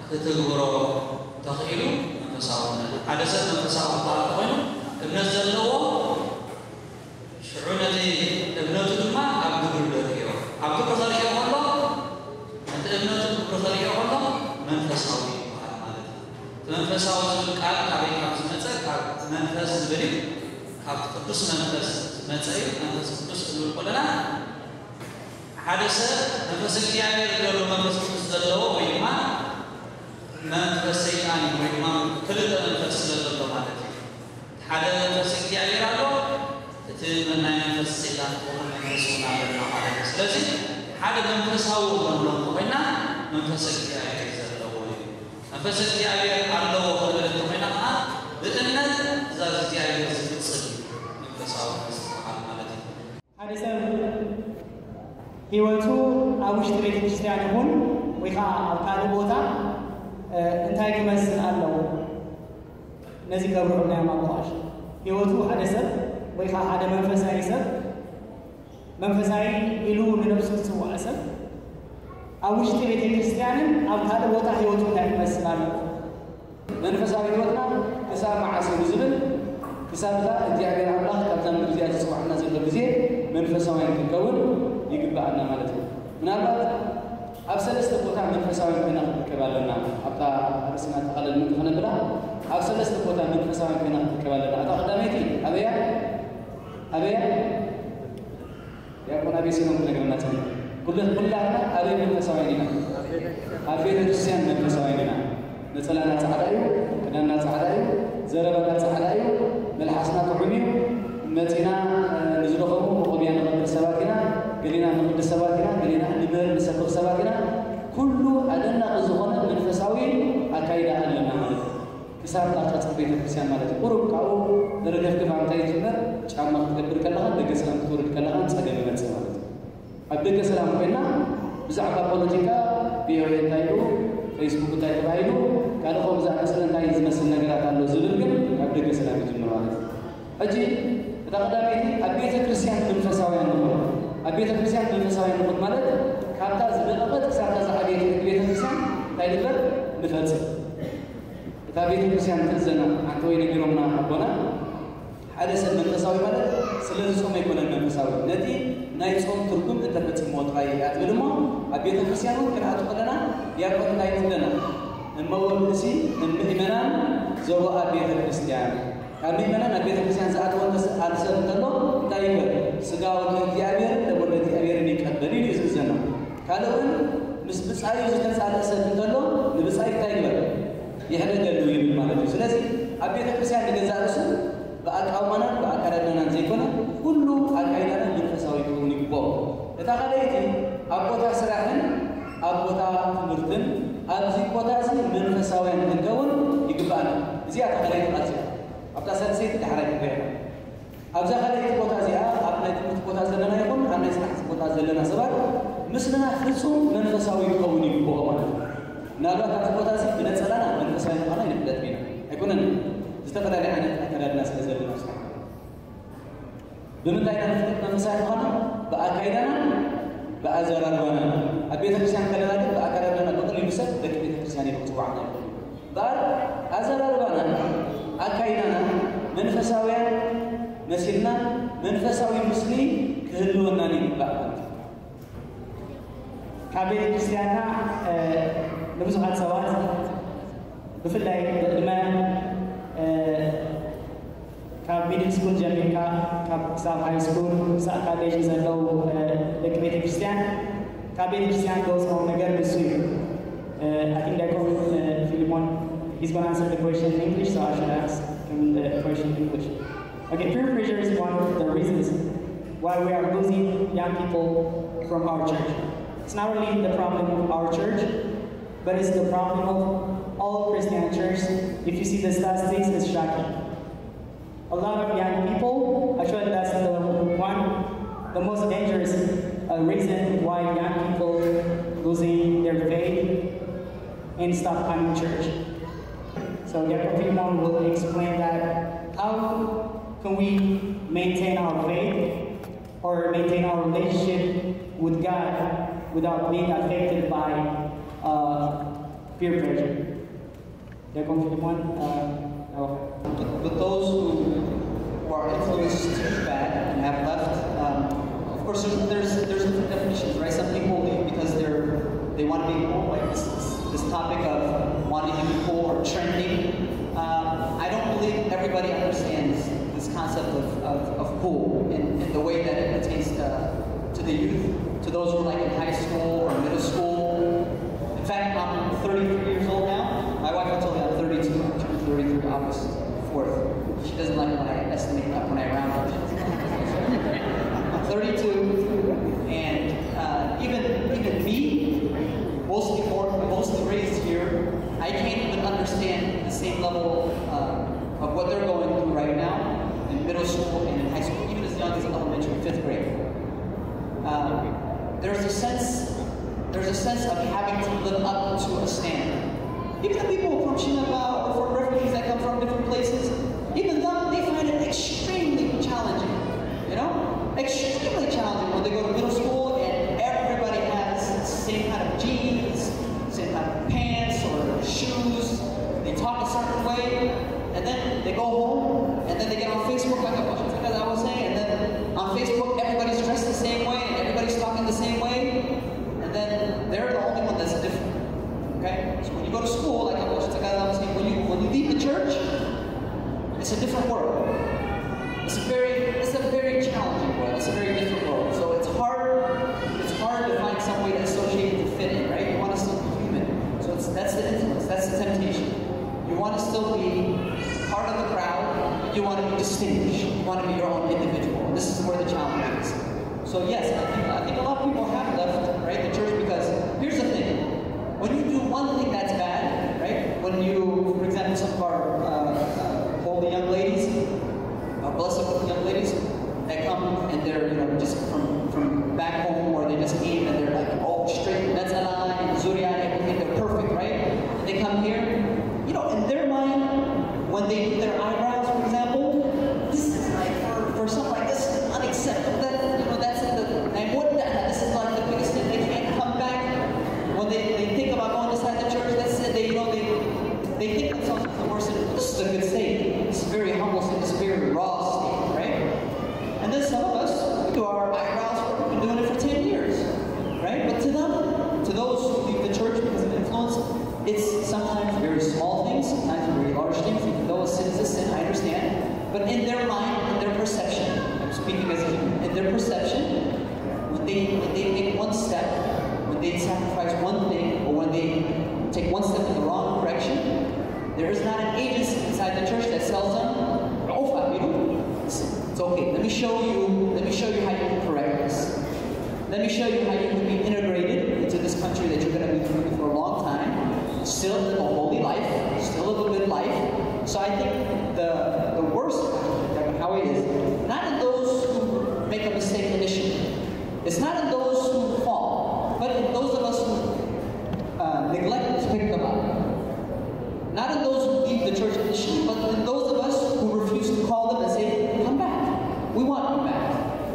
كتغبرو تخيلو منفساونا حدثت منفساو طاقون ابنزلو شعونتي ابنته دما عبد الرحيم عبد الرحيم والله انت ابنته الرحيم والله منفساوي منفساوي قال عليك منفس زبري كاب قدس منفس مصاي منفس قدس كلنا حدث منفس እግዚአብሔር ደሎ መንፈስ ቅዱስ ዘለው ወይማ መንፈስ ሰይጣን ወይማ ክልተ መንፈስ ዘለው ማለት ነው ሓደ መንፈስ እግዚአብሔር አለ እቲ መናይ መንፈስ ሰይጣን ሆነ መንፈስ ሆናለ ማለት ነው ስለዚህ ሓደ መንፈሳው ሆኖ ኮይና መንፈስ እግዚአብሔር ዘለው መንፈስ እግዚአብሔር አለው ማለት ነው በእነት ዛዝ እግዚአብሔር ዝፍጽም መንፈሳው መስዋዕት ማለት ነው حدث ህይወቱ አውሽት ቤተክርስቲያን ይሁን ወይካ አውካለ ቦታ እንታይ ይመስል አለው እነዚህ ገብሩና ያማጣሽ ህይወቱ حدث ወይካ ሓደ መንፈሳዊ ሰብ መንፈሳዊ ኢሉ ለነፍሱ ተዋሰብ አውሽት ቤተክርስቲያንን አውካለ ቦታ ህይወቱ እንታይ ይመስል አለው መንፈሳዊ ህይወትና ከሳብ ማዓሰብ ዝብል ከሳብታ እግዚአብሔር አምላክ ካብዛን ጊዜ ያስዋዕና ዘለ ጊዜ መንፈሳዊ እንከውን ይግባአና ማለት ነው ምናልባት ኣብ ሰለስተ ቦታ መንፈሳዊ ከና ከባለና አብታ አርስና ተቃለል ምን ሆነ ብላ ኣብ ሰለስተ ቦታ መንፈሳዊ ከና ከባለና አታ ቀዳማይቲ አበያ ያቆና ቢሰነው ነገርና ተነ ኩላና አበያ መንፈሳዊ ነና አበያ ክርስቲያን መንፈሳዊ ነና ነጸላና ጻዕዳዩ ከዳና ጻዕዳዩ ዘረባና ጻዕዳዩ መልሐስና ተዑሚው መቲና ንዝለኸሙ ቆቢያ ንቀድር ሰባኪና ገሊና ንቀድር ሰባኪና ገሊና ንበር ንሰብኽ ሰባኪና ኩሉ አደና ዝሆነ መንፈሳዊ አካይዳ አለና ማለት ክሳብ ታቀጽ ቤተክርስቲያን ማለት ቁሩብ ካው ደረገፍ ከማንታይ ጀመር ጫማ ትገብር ከለኻ ደገ ሰላም ትወርድ ከለኻ ጸገም መጽ ማለት አብደገ ሰላም ኮይና ብዛዕባ ፖለቲካ ቢሆን ታይሉ ፌስቡክ ላይ ተባይሉ ካልሆም ዛሰለ እንታይ ዝመስል ነገራት አለው ዝብል ግን አብደገ ሰላም ይጀምራል ማለት እጂ ተቀዳሚቲ አቤተ ክርስቲያን መንፈሳውያን ነው አቤተ ክርስቲያን መንፈሳውያን ነው ማለት ካታ ዝበለበት ሳታ ዛቤተ ክርስቲያን ታይልበት ንፈጽም ታቤተ ክርስቲያን ተዘና አንተ ወይ ነገሩና አቦና حدث መንፈሳዊ ማለት ስለዚህ ጾም ይቆነን መንፈሳዊ ነቲ ናይ ጾም ትርጉም ተፈጽሞ ወጣይ አትብልሞ አቤተ ክርስቲያኑ ከራቱ ቀለና ያቆን ላይ ተደና እመወልሲ እምኢመናን ዘው አቤተ ክርስቲያን አሚመናን አቤተ ክርስቲያን ሰዓት ወንደስ አልሰም ተሎ ታይበር ስጋው እግዚአብሔር ለወደ እግዚአብሔርን ይቀበል ይዝዘና ካለውን ምስብጻይ ዝተጻለሰ ተሎ ለብጻይ ታይበር ይሄደገሉ ይብል ማለት ነው ስለዚህ አቤተ ክርስቲያን ለገዛርሱ በአቃውማና በአካዳናና ዘይኮነ ሁሉ አካይዳና መንፈሳዊ ሆኖ ይቆም ተታቀለይቲ አቦታ ስራህን አቦታ ትምህርትን አዚ ቦታዚ መንፈሳዊያን እንከውን ይግባና እዚያ ተቀለይቲ ማለት አብታ ሰልሴት ተሐረክ ገ አብዛ ቀለይቲ ቦታ እዚያ አብናይ ትምህርት ቦታ ዘለና ይሁን አብናይ ስራሕ ቦታ ዘለና ሰባት ምስልና ፍጹም መንፈሳዊ ሆኖ ይቆም ማለት ነው ናሏት አዚ ቦታ እዚ በነጸላና መንፈሳዊ ሆና ይነብለት ቢና አይኮነን استفدنا عن أكلنا سلسلة نفسها بمنتهى نفسها خنا بأكيدنا بأزرارنا أبيت الكريستيان كلنا بأكلنا بقول يمسك لكن أبيت الكريستيان يبغى عنه بعد أزرارنا أكيدنا من فساوي مسيرنا من فساوي مسلم كهلونا نبقى كأبيت الكريستيان نبص على سواد بفلاي بالإيمان ካብ ሚድል ስኩል ጀሚርካ ካብ ሳብ ሃይ ስኩል ሳብ ካሌጅ ዘለው ደቂ ቤተ ክርስቲያን ካብ ቤተ ክርስቲያን ተወስነው ነገር ንሱ እዩ I think that Philemon he's going to answer the question in English so I should ask him the question in English. Okay, peer pressure is one of the reasons why we are losing young people from our church. It's not really the problem of our church, but it's the problem of all Christian churches. If you see the statistics, it's shocking. A lot of young people, actually that's the most dangerous reason why young people losing their faith and stop coming to church. So Jacob Philemon will explain that how can we maintain our faith or maintain our relationship with God without being affected by peer pressure. But those who are influenced too bad and have left, of course, there's different definitions, right? Some people leave because they want to be cool, like this topic of wanting to be cool or trending. I don't believe everybody understands this concept of cool in the way that it pertains to the youth, to those who are like in high school or middle school. In fact, I'm 33 years old now. My wife told me I'm 32. I turned 33 August 4th. She doesn't like when I estimate that when I round up. I'm 32, and even me, mostly raised here, I can't even understand the same level of what they're going through right now in middle school and in high school, even as young as elementary, 5th grade. There's a sense of having to live up to a standard. Even the people from Shinaba or from refugees that come from different places, even them, they find it extremely challenging. You know? Extremely challenging when they go to middle school and everybody has the same kind of jeans, same kind of pants or shoes. They talk a certain way, and then they go home, and then they get on Facebook, like I was saying, and then on Facebook everybody's dressed the same way, and everybody's talking the same way, and then they're the only one that's different. Okay? So when you go to school, like I was saying, when you leave the church, it's a different world. It's a very challenging world. It's a very different world. So it's hard to find some way to associate and to fit in, right? You want to still be human. So that's the influence, that's the temptation. You want to still be part of the crowd, but you want to be distinguished. You want to be your own individual. And this is where the challenge is. So yes, I think a lot of people have left, right, the church because here's the thing. When you do one thing that's bad, right? When you, for example, some of our holy young ladies, blessed young ladies, that come and they're just from back home or they just came and they're like all straight, Netzalai and Zuriya, everything, they're perfect, right? And they come here, in their mind, when they do their eyebrows, for example, this is like for something like this is unacceptable. That's and what this is like the biggest thing. They can't come back when they think about going inside the church. That's it. They think themselves as the worst. This is a good state. It's a very humble state. It's a very raw state, right? And then some of us, we do our eyebrows. We've been doing it for 10 years, right? But to them, to those who leave the church because of influence, it's sometimes very small things, sometimes very large things. Even though a sin is a sin, I understand. But in their mind, in their perception, I'm speaking as a human, in their perception, when they make one step, when they sacrifice one thing, or when they take one step in the wrong direction, there is not an agency inside the church that tells them, "Oh, Fabiru, it's okay. Let me show you how you can correct this. Let me show you how you can be integrated into this country that you're going to be living for a long time, still live a holy life, still live a good life." So I think the worst how it is not in those who make a mistake initially. It's not in those who fall, but in those of us who neglect to pick them up. Not in those who leave the church initially, but in those of us who refuse to call them and say, "Come back. We want you back."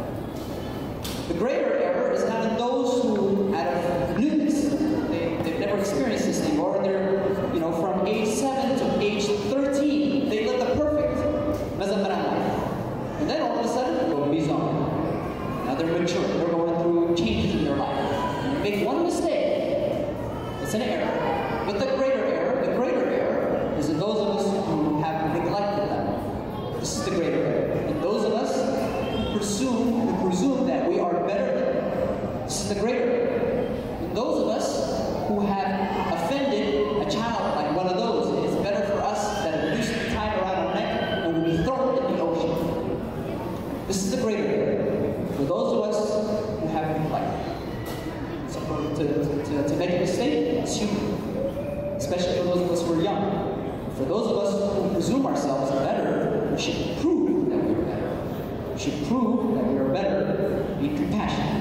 The greater error is not in those who, out of newness, they've never experienced this thing, or they're, from age 7 to age 13, they live the perfect Mazabaran life. And then all of a sudden, they go bizarre. Now they're mature. They're going through changes in their life. And they make one mistake. It's an error. But the greater error is in those of us who have neglected them. This is the greater error. And those of us who presume that we are better than them. This is the greater error. And those of us who have offended a child like one of those, it's better for us that a noose be tied around our neck and we be thrown in the ocean. This is the greater error. For those of us who have neglected. So to make a mistake, it's human. Especially for those of us who are young. For those of us who presume ourselves better, we should prove that we are better. We should prove that we are better. Be compassionate.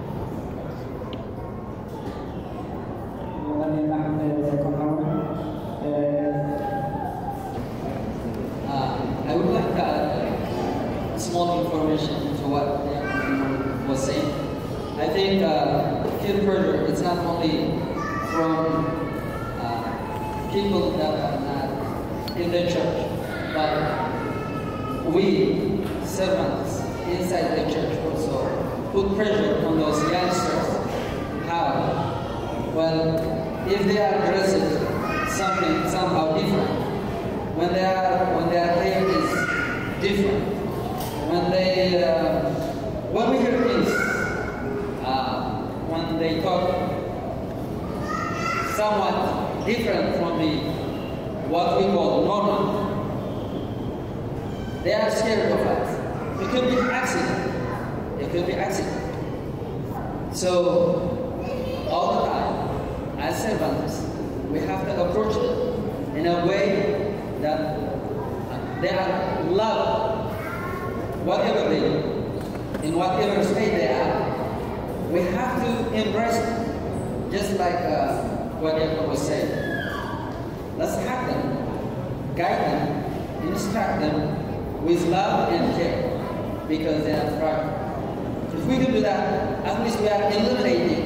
I would like small information to what was saying. I think peer pressure, it's not only from people that are not in the church, but we, servants inside the church also, put pressure on those youngsters. How? Well, if they are dressed somehow different, when their hair is different, when we hear things, when they talk somewhat different from what we call normal, they are scared of us. It could be accident. So all the time, as servants, we have to approach them in a way that they are loved, whatever they do, in whatever state they are. We have to embrace them, just like what Jacob was saying. Let's have them, guide them, instruct them with love and care, because they are fragile. If we do that, at least we are eliminating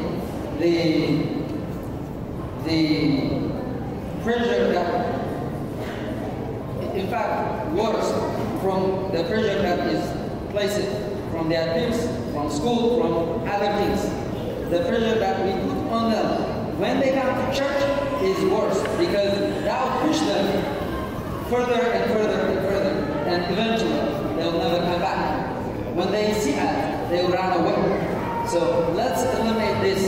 the pressure that, in fact, worse from the pressure that is placed from their peers, from school, from other things. The pressure that we put on them when they come to church is worse, because that will push them further and further and further, and eventually they will never come back. When they see us, they will run away. So let's eliminate this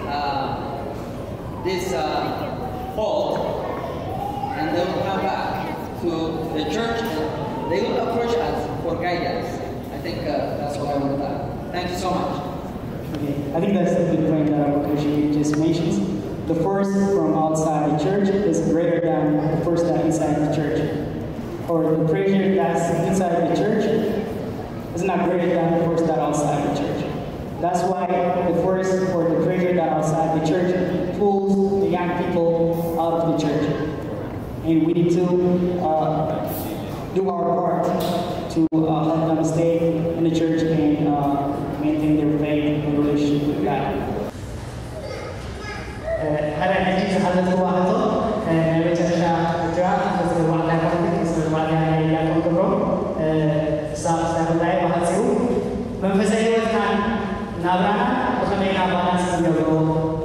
fault, and they will come back to the church and they will approach us for guidance. I think that's what I want to add. Thank you so much. Okay, I think that's a good point that Koshi just mentioned. The force from outside the church is greater than the force that's inside the church. Or the pressure that's inside the church is not greater than the force that's outside the church. That's why the force or the pressure that's outside the church pulls the young people out of the church. And we need to do our part to help them stay in the church and maintain their faith and relationship with God. هذا النتيجة هذا الواحد بتشجع الجواب بس الواحد يقول بس الواحد يعني يقول كبره سأقول لاي واحد سيو من فزاي وزن نابرانا وخلينا بالانس نجبره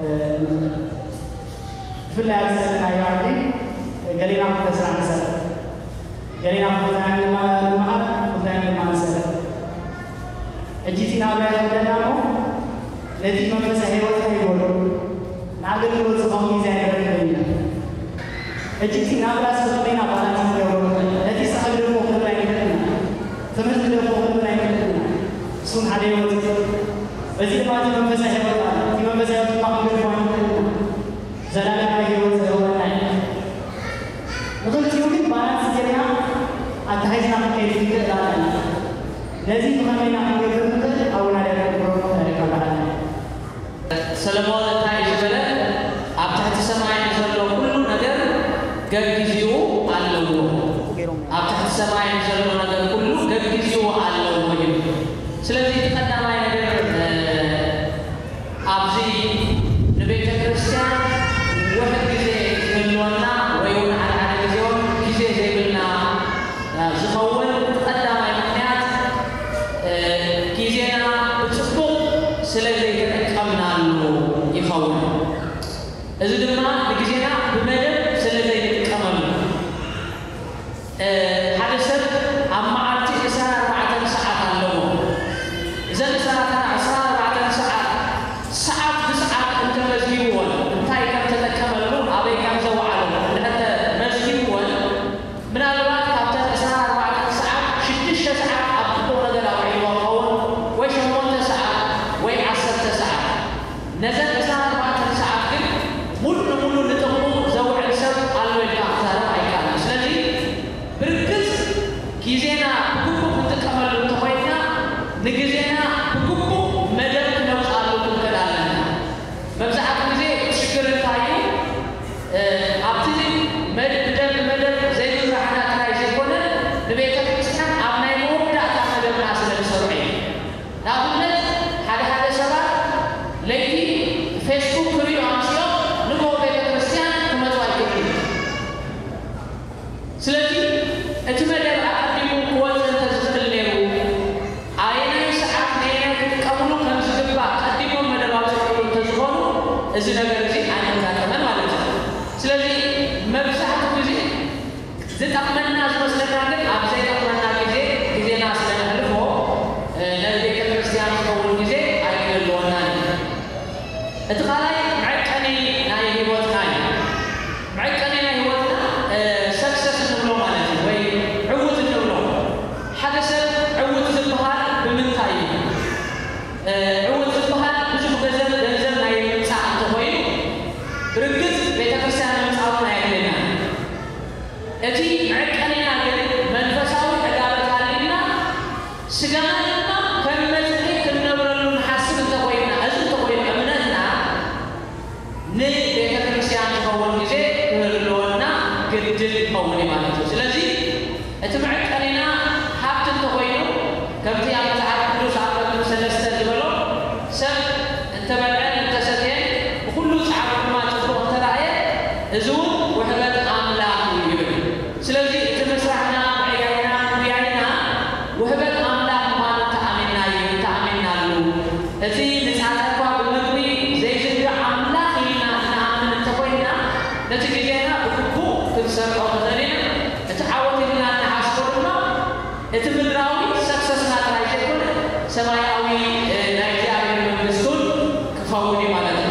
في الأساس أنا يعني قليلا متسرع مثلا قليلا متسرع المعاد وثاني المعسل الجيتي نابرانا بدنامو الذي من فزاي وزن يقوله ناقل يقول سبحانه ميزان يقول الجيتي نابرانا سبحانه بالانس نجبره الذي سأقول له مخبرين كلنا ثمن له مخبرين كلنا سون عليه وزن بزيد ما تي من فزاي وزن تي من فزاي وزن ما قبل فوان زلالة ما يقول زهور نعم وقلت يومي بالانس جريا أتحيزنا من كيف يقول دارنا لذي مهمنا من يقول أو نعرف البرون كبعنا ሰለሞን እንታይ ዝበለ ኣብ ትሕቲ ሰማይ ዘሎ ኩሉ ነገር ገግዚኡ ኣለዎ ኣብ ትሕቲ ሰማይ ዘሎ ነገር ኩሉ ገግዚኡ ኣለዎ እዩ ስለዚ ተቀዳማይ ነገር ኣብዚ ንቤተ ክርስቲያን ውሕድ ግዜ ዝህልወና ወይ እውን ሓደ ግዜውን ግዜ ዘይብልና ዝኸውን ተቀዳማይ ምክንያት ግዜና ብፅቡቅ ስለዘይተጠቀምናሉ ይኸውን እዚ ድማ ንግዜና ብመደብ ስለዘይንጥቀመሉ ሓደ ሰብ ኣብ መዓልቲ 24 ሰዓት ኣለዎ እዘን 24 ሰዓት ብሰዓት እንተመዝጊብዎን እንታይ ከም ተጠቀመሉ ኣበይ ከም ዘውዓሉ እንተ መዝጊብዎን ምናልባት ካብተን 24 ሰዓት 6 ሰዓት ኣብ ጥቡቅ ነገር ኣውዒልዎ ክኸውን ወይ 8 ሰዓት ወይ 10 ሰዓት ነዘን 24 ሰዓት ግን ሙሉ بركز بيتكسر مصابنا يدنا أتي عقلنا من فساوي أجابت علينا سجانا كم مزحي كم نبرل نحسب تقوينا أزل تقوينا أمننا ني بيتكسر تقول جزء كلنا كرجل قولي ما نجوز لذي أتبع عقلنا حتى تقوينا كم تيام تعرف كل ساعة سلسلة جبلو سب أنت بلعن أنت سكين وكل ساعة ما تفرق تراعي زود وحبت أملاك يبي سلسلة تمسحنا بعيالنا ويانا وحبت أملاك ما نتعاملنا له الذي نسعى بالمقوي زي جد أملاك لنا نعمل تقوينا نتيجتنا بكو تنسر أو تدرينا نتعود لنا نحاسبنا نتمنراوي سكسسنا تراجعون سماياوي نايجيريا من السود كفاوني مالنا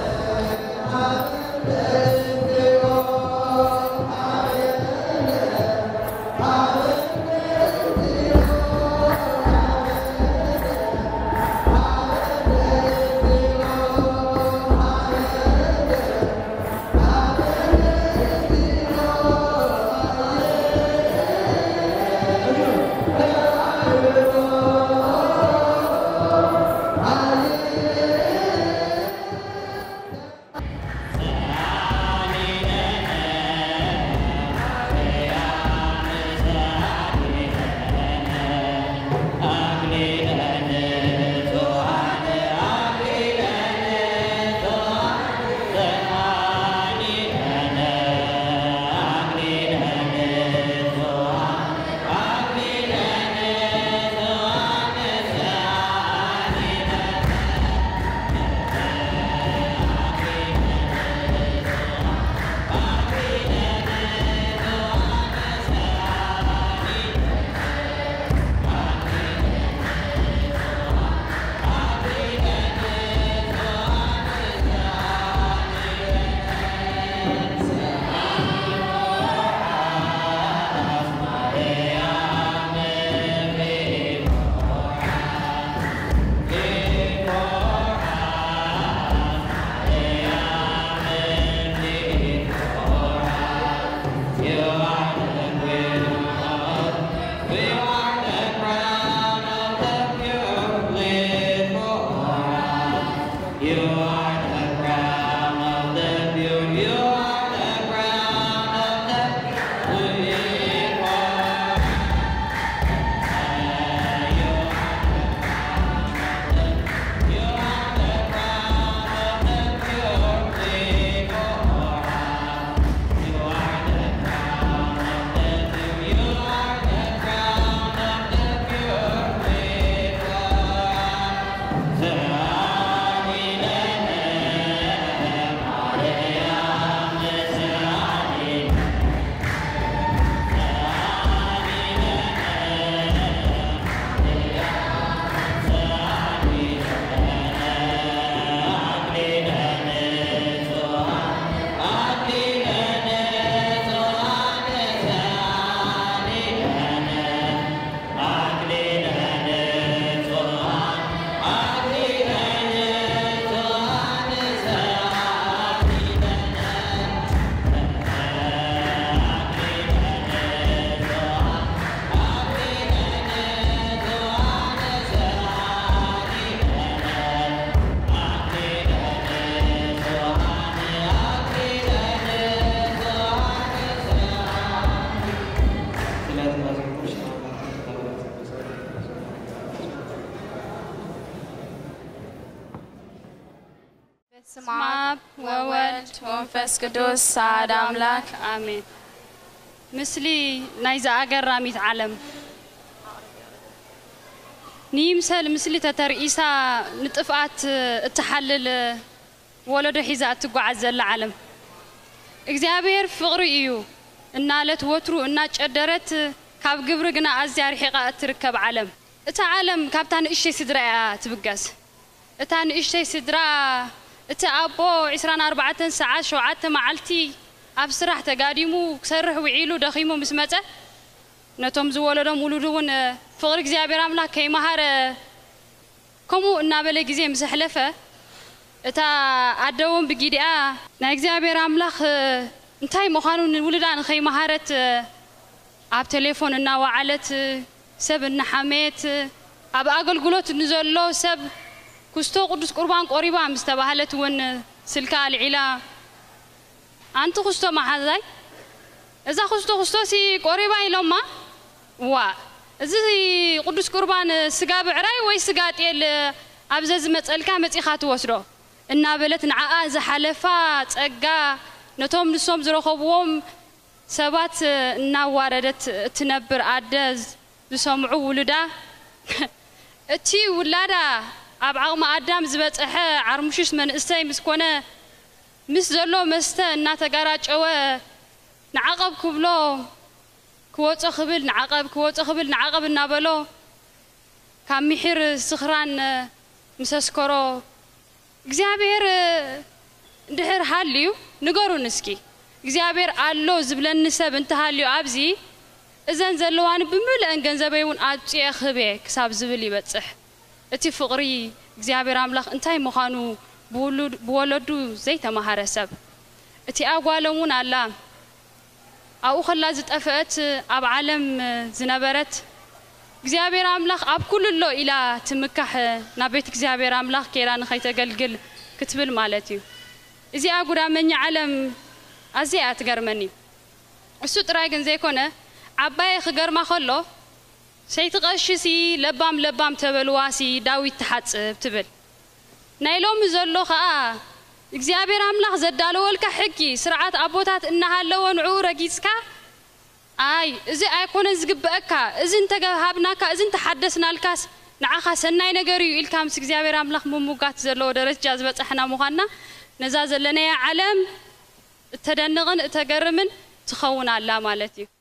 በስመ አብ ወወልድ ወመንፈስ ቅዱስ አሐዱ አምላክ አሜን። ምስሊ ናይዛ አገራሚት ዓለም ኒምሰል ምስሊ ተተርኢሳ ንጥፍአት እትሐልል ወለዶ ሒዛ እትጓዓዝ ዘላ ዓለም እግዚአብሔር ፍቕሪ እዩ እናለት ወትሩ እናጨደረት ካብ ግብሪ ግና ኣዝያ ርሒቓ እትርከብ ዓለም እታ ዓለም ካብታ ንእሽተይ ስድራ እያ ትብገስ እታ ንእሽተይ ስድራ እቲ ኣቦ 24 ሰዓት 7 መዓልቲ ኣብ ስራሕ ተጋዲሙ ክሰርሕ ውዒሉ ደኺሙ ምስ መፀ ነቶም ዝወለዶም ውሉድ እውን ፍቕሪ እግዚአብሔር ኣምላክ ከይመሃረ ከምኡ እናበለ ግዜ ምስ ሕለፈ اتا ادوم بجديا نا እግዚአብሔር አምላኽ እንታይ መኻኑን ውልዳን ኸይ ማሃረት ኣብ ቴሌፎን እና ወዓለት ሰብ እና ሓሜት ኣብ ኣገልግሎት ንዘሎ ሰብ ኩስቶ ቅዱስ ቁርባን ቆሪባ ምስተባህለት ወን ስልካ አልዒላ አንተ ኩስቶ ማሓዛይ እዛ ኩስቶ ሲ ቆሪባ ኢሎማ ዋ እዚ ቅዱስ ቁርባን ስጋ ብዕራይ ወይ ስጋ ጤል ኣብዘዝ መጸልካ መጺኻ ትወስዶ እና በለት ንዓኣ ዝሓለፋ ጸጋ ነቶም ንሶም ዝረኸብዎም ሰባት እናዋረደት ትነብር ኣደዝ ዝሰምዑ ውልዳ እቲ ውላዳ ኣብ ዓቕሚ ኣዳም ዝበጽሐ ዓርሙሽሽ መንእሰይ ምስኮነ ምስ ዘሎ መስተ እናተጋራጨወ ንዓቐብ ክብሎ ክወጾ ኽብል ንዓቐብ እናበሎ ካብ ምሕር ስኽራን ምሰስከሮ እግዚአብሔር ድሕር ሃልዩ ንገሩን እስኪ እግዚአብሔር አሎ ዝብለን ሰብ እንተሃልዩ ኣብዚ እዘን ዘለዋን ብምልአን ገንዘበይውን ኣጽየ ኽቤ ክሳብ ዝብል ይበጽሕ እቲ ፍቕሪ እግዚአብሔር አምላኽ እንታይ መኻኑ ብወለዱ ዘይተማሃረ ሰብ እቲ ኣጓለሙን ኣላ ኣብኡ ኸላ ዝጠፍአት ኣብ ዓለም ዝነበረት እግዚአብሔር አምላኽ ኣብ ኩልሎ ኢላ ትምካሕ ናብ ቤት እግዚአብሔር አምላኽ ኬራ ንኸይተገልግል ክትብል ማለት እዩ እዚ ኣጉዳመኛ ዓለም ኣዝያ ትገርመኒ እሱ ጥራይ ግን ዘይኮነ ዓባይ ክገርማ ኸሎ ሰይትቐሽሲ ለባም ተበልዋሲ ዳዊት ተሓጽብ ትብል ናይ ሎሚ ዘሎ ኸኣ እግዚአብሔር አምላኽ ዘዳለወልካ ሕጊ ስርዓት ኣቦታት እናሃለወ ንዑ ረጊጽካ ኣይ እዚ ኣይኮነን ዝግበአካ እዚ እንተሃብናካ እዚ እንተሓደስናልካስ ንዓኻ ሰናይ ነገር እዩ ኢልካ ምስ እግዚአብሔር አምላኽ ምሙጋት ዘለዎ ደረጃ ዝበጽሕና ምዃንና ነዛ ዘለናያ ዓለም እተደንቕን እተገርምን ትኸውን ኣላ ማለት እዩ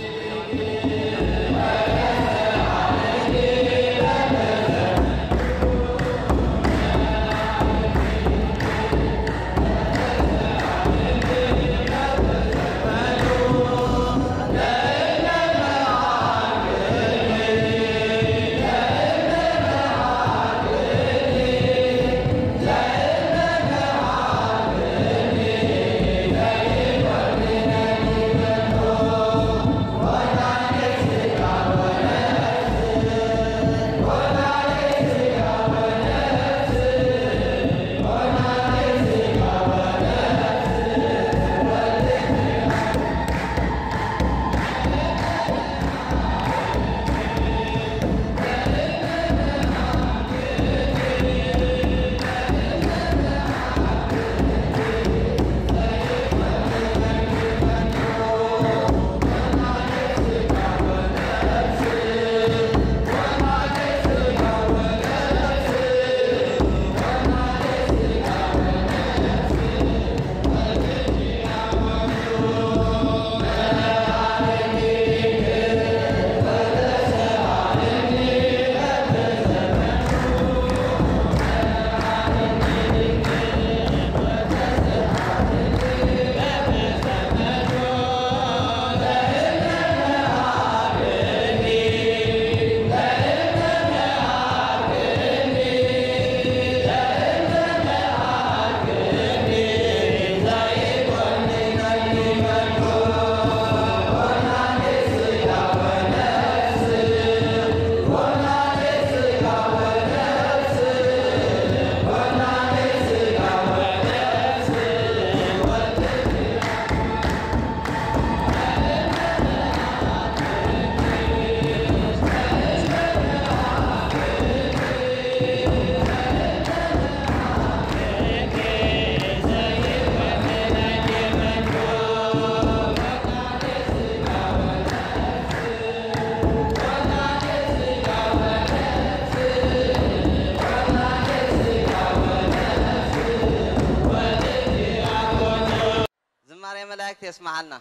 يسمعنا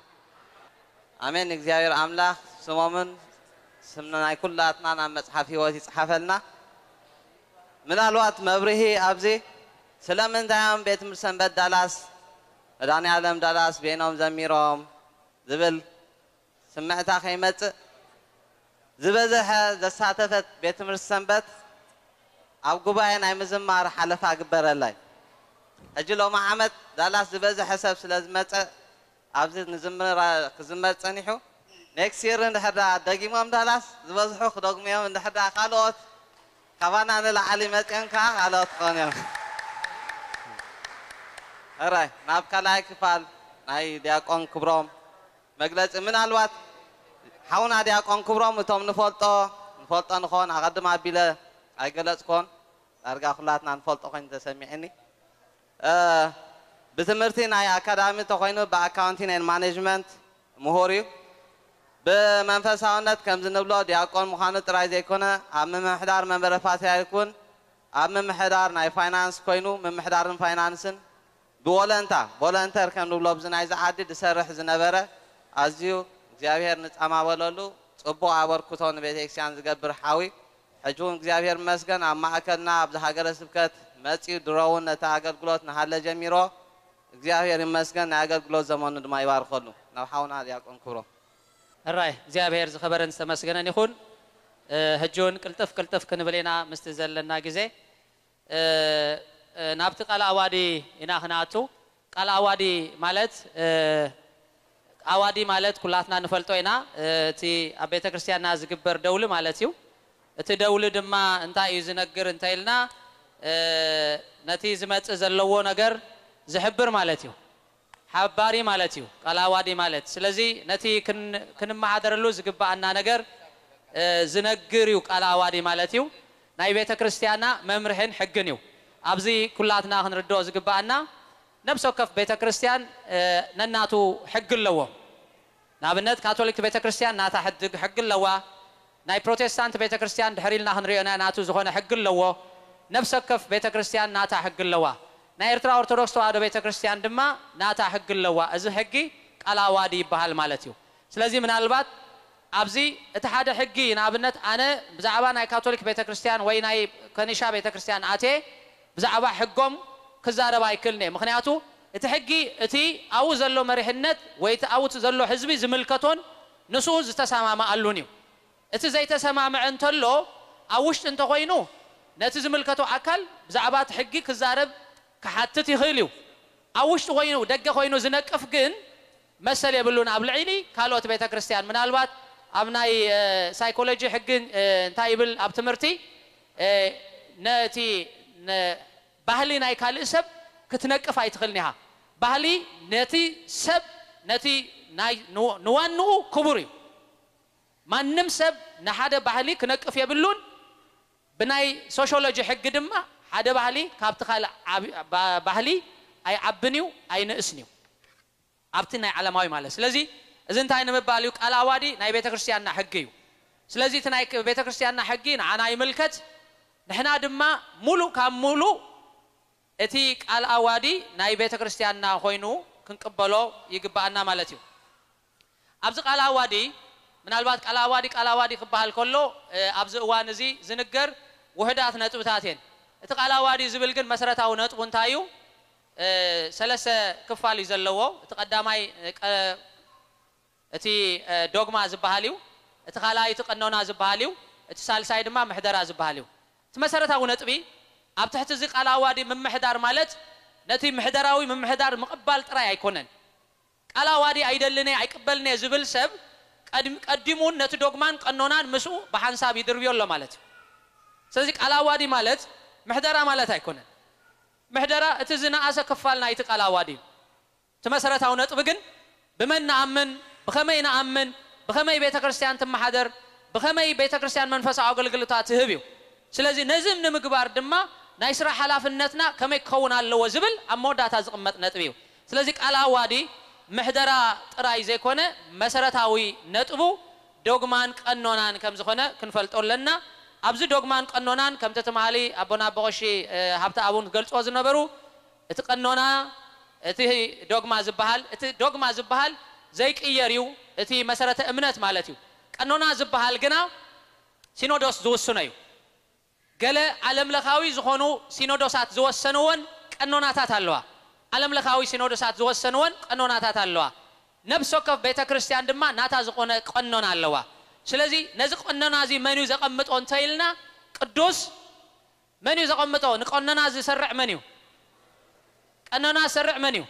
آمين እግዚአብሔር አምላክ ስሞምን ስምና ይኩላትና መጽሐፍ ህይወት ይጽሐፈልና ምናልባት መብርሄ አብዜ ስለምንታም ቤት ምርሰንበት ዳላስ ዳኒ ዓለም ዳላስ ቤኖም ዘሚሮም ዝብል ስምዕታ ከይመጽ ዝበዘሐ ዘሳተፈት ቤት ምርሰንበት ኣብ ጉባኤ ናይ ምዝማር ሓለፋ ግበረላይ أجلو محمد دالاس زبزة حسب سلازم متى أبزي نزمر كزمر تانيحو next year عند حدا دقيقة مام دالاس زبزة خو دقيقة مام عند حدا خالوت كمان أنا العلمات كان خالوت قانيم أراي نابك لايك فال ناي دياكون كبرام مجلس من الوقت حاولنا دياكون كبرام وتوم نفلطة نخون أقدم عبيلة أجلس كون أرجع خلاتنا نفلطة خين تسمعني بتمرتين أي أكاديمي تقينه بأكاونتين and management مهوري بمنفساونات كم زنبلا دياكون مخانة رايز يكونه أمم محدار من برفاسي يكون أمم محدار ناي فاينانس كوينو من محدار فاينانسن بولنتر كم نبلا بزنايز عادي دسرح زنبرة أزيو زيابير نتأما ولولو صبوا عبر كتون بيتكسيان زقبر حاوي حجون زيابير مسكن أما أكلنا أبزها جلس بكت مسيو دراون نتاعقل قلوت نحل جميرو زيابير مسكن نعقل قلوت زمان دم يبار خلو نحاولنا دياكون كورو الرأي زيابير زخبرن سمسكن نخون هجون كلتف كنبلينا مستزل لنا جزء نابت قال أوادي إنا خناتو قال أوادي مالت أوادي مالت كلاتنا نفلتو إنا تي أبيت كريستيان ناز جبر دولة مالتيو تي دولة دما انتا يزنقر انتا إلنا نتي زمت زلوو نقر زحبر مالتيو حباري مالتيو قال أوادي مالت سلزي نتي كن محادر اللو زقبا عنا نقر زنقريو قال أوادي مالتيو ناي بيت كريستيانا ممرحين حقنيو أبزي كلاتنا هنردو زقبانا نفسه كف بيت كريستيان نناتو حق اللوا نابنت كاثوليك بيت كريستيان ناتا حق اللوا ناي بروتستانت بيت كريستيان دحريلنا هنرينا ناتو زخونه حق اللوا نفسه كف بيت كريستيان ناتا حق اللوا ناي إرترا أرثوذكس توادو بيت كريستيان دما ناتا حق اللوا إذا حقي قال أوادي بحال مالتيو سلازي من البات أبزي اتحاد حقي نابنت أنا بزعبان ناي كاثوليك بيت كريستيان وين ناي كنيشا بيت كريستيان آتي بزعبا حقهم كزاربا يكلني مخنياتو اتحقي اتي او زلو مريحنت ويت او تزلو حزبي زملكتون نسوز تسمامع الونيو اتي زي تسمامع انتلو اوشت انت خوينو نت زملكتو اكل بزعبات حقي كزارب كحتت يخيليو اوشت خوينو دغ خوينو زنقف جن مسل يبلون ابلعيني كالوت بيت كريستيان منالبات ابناي سايكولوجي حقن انتايبل ابتمرتي نتي ባህሊ ናይ ካልእ ሰብ ክትነቅፍ ኣይትኽልኒሃ ባህሊ ነቲ ሰብ ነቲ ናይ ንዋንኡ ክቡር እዩ ማንም ሰብ ንሓደ ባህሊ ክነቅፍ የብሉን ብናይ ሶሺዮሎጂ ሕጊ ድማ ሓደ ባህሊ ካብቲ ካልእ ባህሊ ኣይዓብንዩ ኣይንእስንዩ ኣብቲ ናይ ዓለማዊ ማለት ስለዚ እዚ እንታይ ንምባል እዩ ቃል ኣዋዲ ናይ ቤተ ክርስቲያንና ሕጊ እዩ ስለዚ እቲ ናይ ቤተ ክርስቲያንና ሕጊ ንዓና ይምልከት ንሕና ድማ ሙሉእ ካብ ሙሉእ اتي قال اوادي ناي بيت كريستياننا خوينو كنقبلو يغبانا مالتيو ابز قال اوادي منالبات قال اوادي كبال كله ابز اوان زي زنجر وحدات نطبتاتين ات قال اوادي زبل كن مسرتاو نطب انتايو ثلاثه كفال يزلو تقداماي اتي دوغما زباليو ات قالاي تقنونا زباليو ات سالساي دما محدرا زباليو تمسرتاو نطبي أب تحت زق على وادي من محدار مالت نتي محدراوي من محدار مقبل ترى يكونن على وادي أيدلني أيقبلني زبل سب قدمون نت دوغمان قنونان مسو بحنساب يدربيو الله مالت سزق على وادي مالت محدرا مالت يكونن محدرا اتزنا أسا كفالنا يتق على وادي تمسرتاو نطب ግን بمن نأمن بخمي نأمن بخمي بيت كريستيان تم حدر بخمي بيت كريستيان منفس أغلقلتا تهبيو ስለዚህ ነዝም ንምግባር ድማ ናይ ስራ ሓላፍነትና ከመይ ክኸውን ኣለዎ ዝብል ኣብ መወዳእታ ዝቕመጥ ነጥብ እዩ ስለዚህ ቃል ኣዋዲ ምሕደራ ጥራይ ዘይኮነ መሰረታዊ ነጥቡ ዶግማን ቀኖናን ከም ዝኾነ ክንፈልጦ ኣለና ኣብዚ ዶግማን ቀኖናን ከም ተተማሃሊ ኣቦና በቆሺ ሃብታ ኣቡን ገልጾ ዝነበሩ እቲ ቀኖና እቲ ዶግማ ዝበሃል ዘይቅየር እዩ እቲ መሰረተ እምነት ማለት እዩ ቀኖና ዝበሃል ግና ሲኖዶስ ዝውስኖ እዩ قال علم لخاوي زخونو سينودوسات زوسنون قانوناتات አለዋ علم لخاوي سينودوسات زوسنون قانوناتات አለዋ نفسو كف بيت كريستيان دما ناتا زخونه قانون አለዋ ስለዚህ ነዚ قانونا زي منو زقمطو እንተይልና ቅዱስ منو زقمطو ንقانونا ዝሰርዕ منو ቀኖና ሰርዕ መን እዩ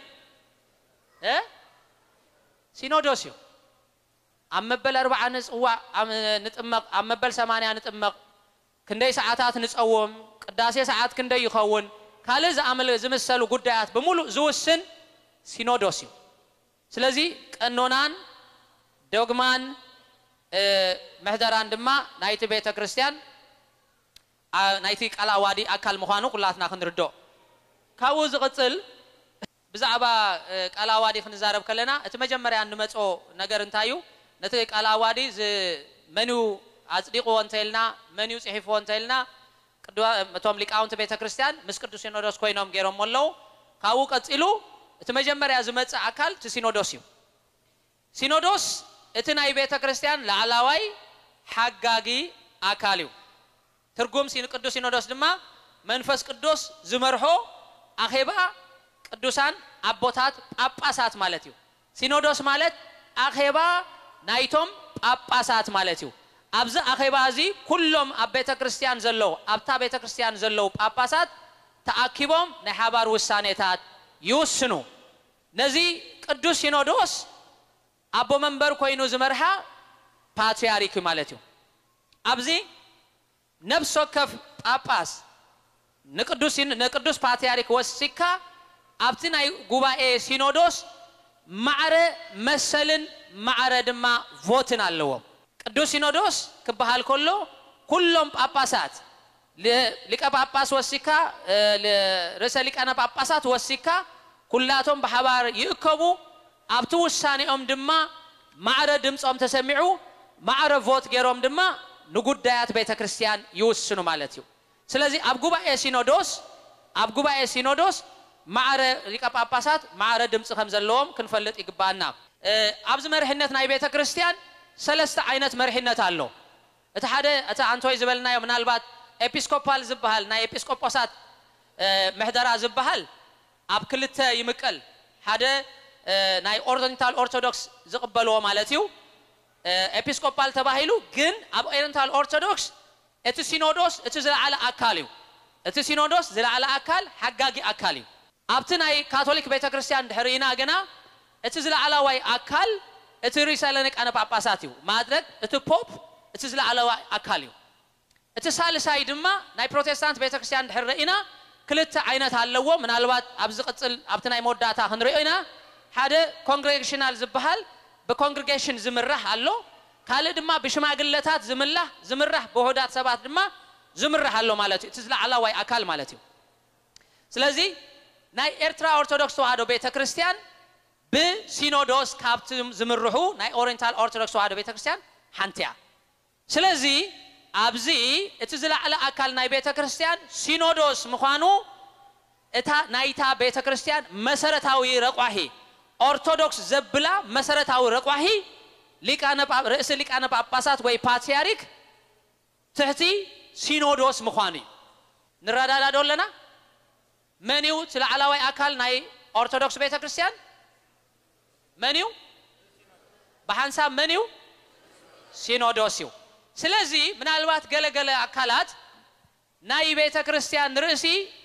ሲኖዶስ እዩ አመበል 40 ንጽዋ ንጥመቅ አመበል 80 ንጥመቅ ክንደይ ሰዓታት ንጸውም ቅዳሴ ሰዓት ክንደይ ይኸውን ካለ ዝአመለ ዝመሰሉ ጉዳያት በሙሉ ዝውስን ሲኖዶስ እዩ ስለዚህ ቀኖናን ዶግማን መህደራን ድማ ናይቲ ቤተ ክርስቲያን ናይቲ ቃላዋዲ አካል ምዃኑ ኩላትና ክንርዶ ካብኡ ዝቅጽል ብዛዕባ ቃላዋዲ ክንዛረብ ከለና እቲ መጀመርያ እንመጾ ነገር እንታዩ ነቲ ቃላዋዲ መኑ አጽዲቆ እንተልና መኑ ጽሒፎ እንተልና ቅዱሳን ሊቃውንት ቤተ ክርስቲያን ምስ ቅዱስ ሲኖዶስ ኮይኖም ገይሮም ሞለው ካብኡ ቀጽሉ እቲ መጀመርያ ዝመጽ አካል እቲ ሲኖዶስ እዩ ሲኖዶስ እቲ ናይ ቤተ ክርስቲያን ላዕላዋይ ሓጋጊ አካል እዩ ትርጉም ቅዱስ ሲኖዶስ ድማ መንፈስ ቅዱስ ዝመርሖ አኼባ ቅዱሳን አቦታት ጳጳሳት ማለት እዩ ሲኖዶስ ማለት አኼባ ናይቶም ጳጳሳት ማለት እዩ ኣብዚ አኼባ እዚ ኩሎም ኣብ ቤተ ክርስቲያን ዘለው ኣብታ ቤተ ክርስቲያን ዘለው ጳጳሳት ተኣኪቦም ናይ ሓባር ውሳኔታት ይውስኑ ነዚ ቅዱስ ሲኖዶስ አቦ መንበር ኮይኑ ዝመርሓ ፓትርያርክ ማለት እዩ ኣብዚ ነፍስ ወከፍ ጳጳስ ንቅዱስ ፓትርያርክ ወሲካ ኣብቲ ናይ ጉባኤ ሲኖዶስ ማዕረ መሰልን ማዕረ ድማ ቮትን ኣለዎም ቅዱስ ሲኖዶስ ክበሃል ከሎ ኩሎም ጳጳሳት ሊቀ ጳጳስ ወሲካ ርዕሰ ሊቃነ ጳጳሳት ወሲካ ኩላቶም በሓባር ይእከቡ ኣብቲ ውሳኔኦም ድማ ማዕረ ድምጾም ተሰሚዑ ማዕረ ቮት ገይሮም ድማ ንጉዳያት ቤተ ክርስቲያን ይውስኑ ማለት እዩ ስለዚ ኣብ ጉባኤ ሲኖዶስ ማዕረ ሊቀ ጳጳሳት ማዕረ ድምጽ ከም ዘለዎም ክንፈልጥ ይግባና ኣብዚ መርሕነት ናይ ቤተ ክርስቲያን ሰለስተ ዓይነት መርሕነት ኣሎ እቲ ሓደ እቲ አንቶይ ዝበልናዮ ምናልባት ኤጲስኮፓል ዝበሃል ናይ ኤጲስቆጶሳት መህደራ ዝበሃል ኣብ ክልተ ይምቀል ሓደ ናይ ኦሪየንታል ኦርቶዶክስ ዝቅበልዎ ማለት እዩ ኤጲስኮፓል ተባሂሉ ግን ኣብ ኦሪየንታል ኦርቶዶክስ እቲ ሲኖዶስ እቲ ዝለዓለ አካል እዩ እቲ ሲኖዶስ ዝለዓለ አካል ሓጋጊ አካል እዩ ኣብቲ ናይ ካቶሊክ ቤተ ክርስቲያን ድሕሪና ገና እቲ ዝለዓለዋይ አካል እቲ ርዕሰ ሊቃነ ጳጳሳት እዩ ማድረግ እቲ ፖፕ እቲ ዝለዓለዋይ አካል እዩ እቲ ሳልሳይ ድማ ናይ ፕሮቴስታንት ቤተ ክርስቲያን ድሕሪና ክልተ ዓይነት ኣለዎ ምናልባት ኣብ ዝቅጽል ኣብቲ ናይ መወዳእታ ክንሪኦና ሓደ ኮንግሬጌሽናል ዝበሃል በኮንግሬጌሽን ዝምራሕ ኣሎ ካልእ ድማ ብሽማግለታት ዝምራሕ በሆዳት ሰባት ድማ ዝምራሕ ኣሎ ማለት እዩ እቲ ዝለዓለዋይ አካል ማለት እዩ ስለዚ ናይ ኤርትራ ኦርቶዶክስ ተዋህዶ ቤተ ክርስቲያን ብሲኖዶስ ካብቲ ዝምርሑ ናይ ኦሪየንታል ኦርቶዶክስ ተዋህዶ ቤተ ክርስቲያን ሓንቲያ ስለዚ ኣብዚ እቲ ዝለዓለ አካል ናይ ቤተ ክርስቲያን ሲኖዶስ ምዃኑ እታ ናይታ ቤተ ክርስቲያን መሰረታዊ ረቋሒ ኦርቶዶክስ ዘብላ መሰረታዊ ረቋሒ ርዕሰ ሊቃነ ጳጳሳት ወይ ፓትርያርክ ትሕቲ ሲኖዶስ ምዃኑ ንረዳዳ ዶለና መን እዩ እቲ ላዕለዋይ አካል ናይ ኦርቶዶክስ ቤተ ክርስቲያን መን እዩ ብሓንሳብ መን እዩ ሲኖዶስ እዩ ስለዚ ምናልባት ገለገለ አካላት ናይ ቤተ ክርስቲያን ርእሲ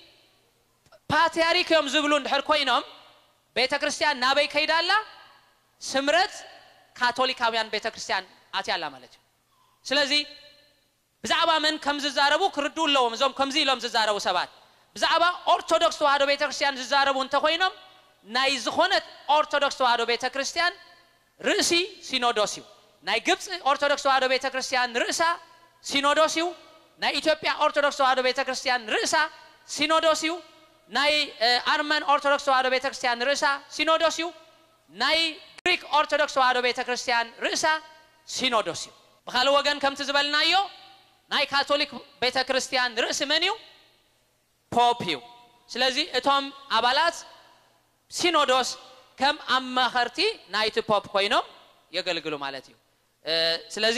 ፓትርያርክ እዮም ዝብሉ እንድሕር ኮይኖም ቤተ ክርስቲያን ናበይ ከይዳላ ስምረት ካቶሊካውያን ቤተ ክርስቲያን አትያላ ማለት እዩ ስለዚ ብዛዕባ መን ከም ዝዛረቡ ክርዱ ኣለዎም እዞም ከምዚ ኢሎም ዝዛረቡ ሰባት ብዛዕባ ኦርቶዶክስ ተዋህዶ ቤተ ክርስቲያን ዝዛረቡ እንተኮይኖም ናይ ዝኾነት ኦርቶዶክስ ተዋህዶ ቤተ ክርስቲያን ርእሲ ሲኖዶስ እዩ ናይ ግብጽ ኦርቶዶክስ ተዋህዶ ቤተ ክርስቲያን ርእሳ ሲኖዶስ እዩ ናይ ኢትዮጵያ ኦርቶዶክስ ተዋህዶ ቤተ ክርስቲያን ርእሳ ሲኖዶስ እዩ ናይ አርመን ኦርቶዶክስ ተዋህዶ ቤተ ክርስቲያን ርእሳ ሲኖዶስ እዩ ናይ ግሪክ ኦርቶዶክስ ተዋህዶ ቤተ ክርስቲያን ርእሳ ሲኖዶስ እዩ ብኻልእ ወገን ከምቲ ዝበልናዮ ናይ ካቶሊክ ቤተ ክርስቲያን ርእሲ መን እዩ ፖፕ እዩ ስለዚ እቶም አባላት ሲኖዶስ ከም አማኸርቲ ናይቲ ፖፕ ኮይኖም የገልግሉ ማለት እዩ ስለዚ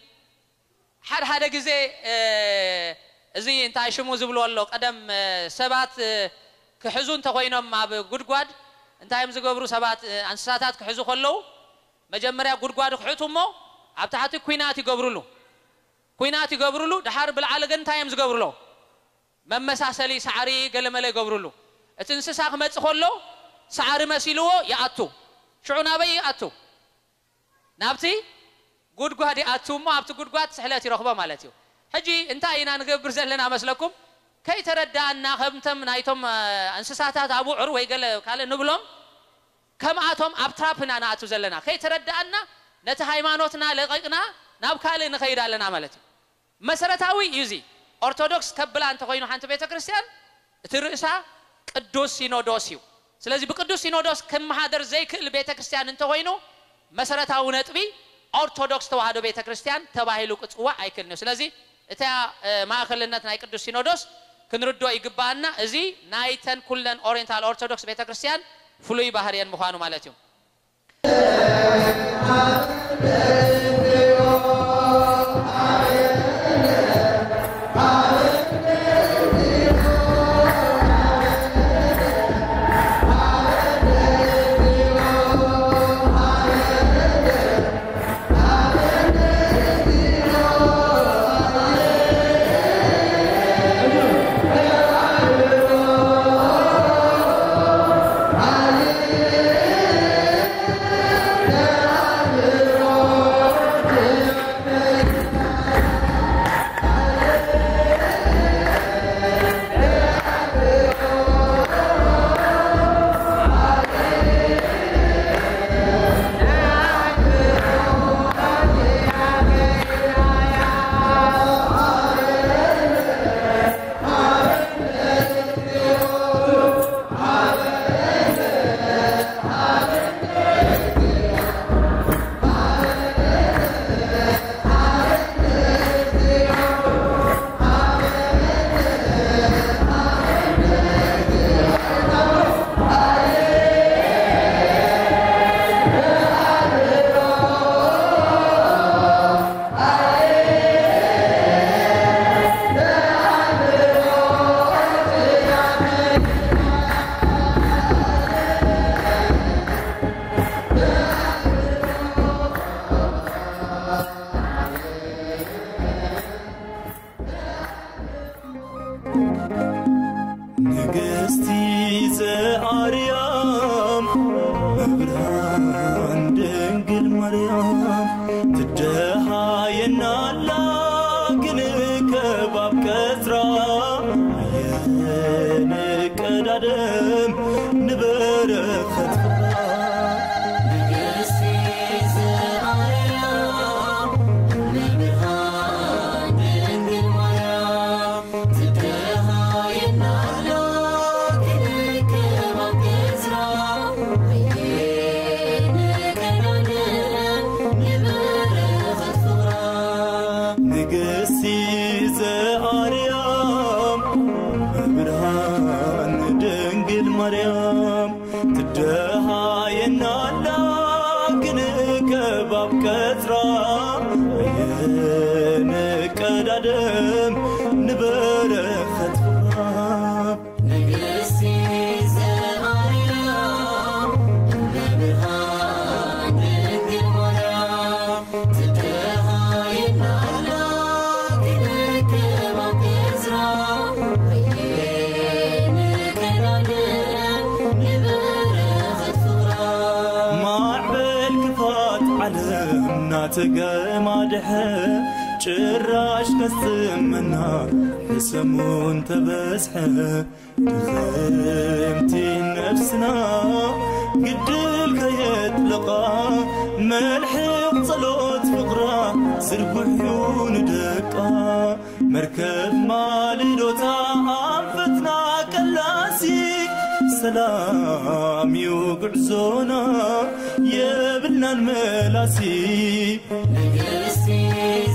ሓደ ግዜ እዚ እንታይ ሽሙ ዝብሉ ኣሎ ቀደም ሰባት ክሕዙ እንተኮይኖም ኣብ ጉድጓድ እንታይም ዝገብሩ ሰባት እንስሳታት ክሕዙ ከለው መጀመርያ ጉድጓድ ክሕቱሞ ኣብ ታሕቲ ኩናት ይገብሩሉ ድሓር ብልዓለ ግን እንታይም ዝገብሩሎ መመሳሰሊ ሳዕሪ ገለመለ ይገብሩሉ اتنسسا خمص خلو سعر مسيلو ياتو شعونا بي ياتو نابتي غدغادي اتو ما ابت غدغات سحلاتي رخبه مالتي حجي انت اينا نغبر زلنا مسلكم كي تردانا خمتم نايتم انسساتات ابو عر وي قال قال نبلوم كم اتم ابترابنا ناتو زلنا كي تردانا نت هايمانوتنا لققنا ناب كال نخيدالنا مالتي مسرتاوي يزي ارثوذكس كبلا انت خوينو حنت بيت كريستيان ترئسا قدوس سينودوسيو ስለዚህ በቅዱስ ሲኖዶስ ከመሐደር ዘይክል ቤተክርስቲያን እንተ ሆይኖ መሰረታው ነጥቢ ኦርቶዶክስ ተዋህዶ ቤተክርስቲያን ተባሂሉ ቅጽዋ አይክል ነው ስለዚህ እታ ማእከልነት ናይ ቅዱስ ሲኖዶስ ክንርዶ ይግባና እዚ ናይተን ኩለን ኦሪየንታል ኦርቶዶክስ ቤተክርስቲያን ፍሉይ ባህሪያን መሆኑ ማለት ነው ጭራሽ ከስምና ሰሙን ተበስሐ ድኽምቲ ነፍስና ግድል ከየጥልቃ መልሕቅ ጸሎት ፍቅራ ስርጉሕዩን ደቃ መርከብ ማልዶታ አንፈትና ቀላሲ ሰላም ይውግዕዞና የብልናን መላሲ ንግስቲ